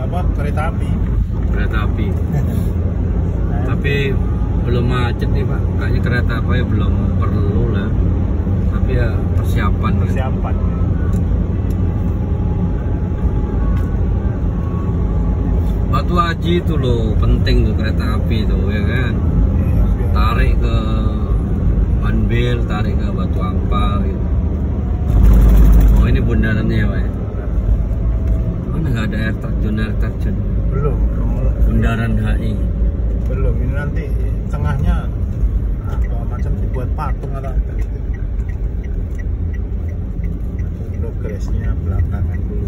apa kereta api. Kereta api. Tapi belum macet nih Pak. Kayaknya kereta api belum perlu lah. Tapi ya persiapan. Persiapan. Batu Haji itu loh penting tuh kereta api tuh ya kan. Tarik ke Manbil, tarik ke Batu Ampal gitu. Oh ini bundarannya ya Pak ya? Mana nggak ada air terjun? Belum. Bundaran HI. Belum, ini nanti tengahnya apa macam dibuat patung atau apa gitu. Progresnya belakangan dulu.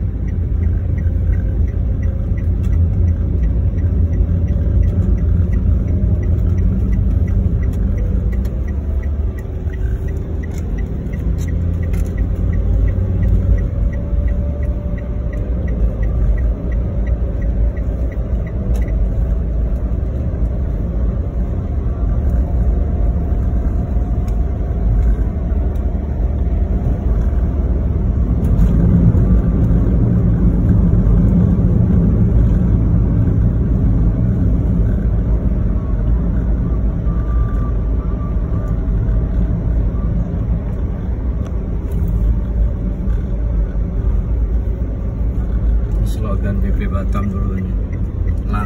Slogan BP Batam dulu ini LAN.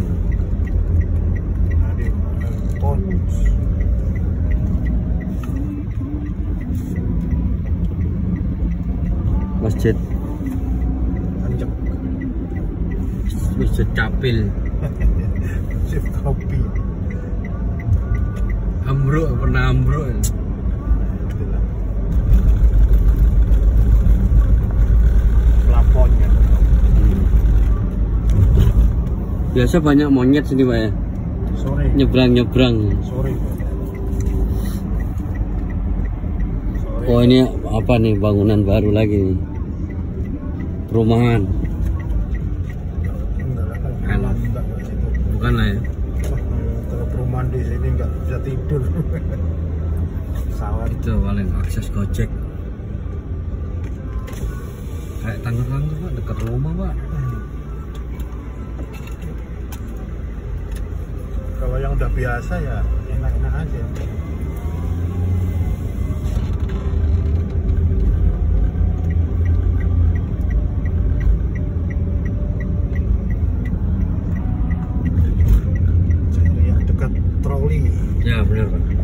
Masjid Masjid Capil. Masjid kopi. Ambruk, pernah ambruk. Plafonnya. Biasa banyak monyet sini Pak ya. Sore. Nyebrang. Sore. Oh ini apa nih, bangunan baru lagi nih. Perumahan. Bukan lah ya. Kalau perumahan di sini nggak bisa tidur. Pesawat Itu paling akses Gojek. Kayak Tangerang tuh Pak, dekat rumah Pak. Kalau yang udah biasa ya enak-enak aja. Yang dekat troli. Ya benar Pak.